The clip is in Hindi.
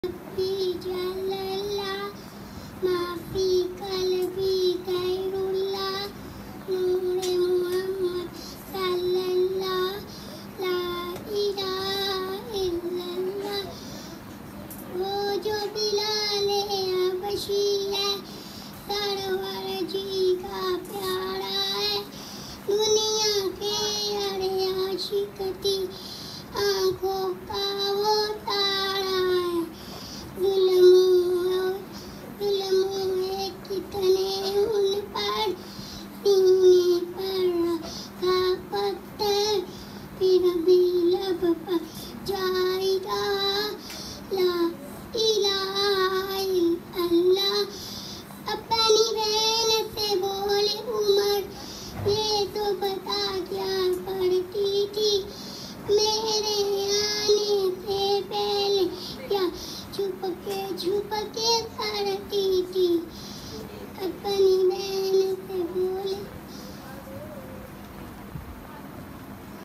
रब्बी जल्लल्ला माफी कल्बी गैरुल्लाह नूरे मुहम्मद सल्लल्लाह ला इलाहा इल्लल्लाह। वो जो बिलाले हबशी है सरवर जी का प्यारा है। दुनिया के हर आशिक की आंखों का वो तारा है। जुल्म है कितने उन पर सीने पर रखा पत्थर फिर भी लब पर जाएगा ला इलाहा इल्लल्लाह। अपनी बहन से बोले उमर ये तो बता क्या पढ़ती थी मेरे आने से पहले क्या छुप के पढ़ती थी।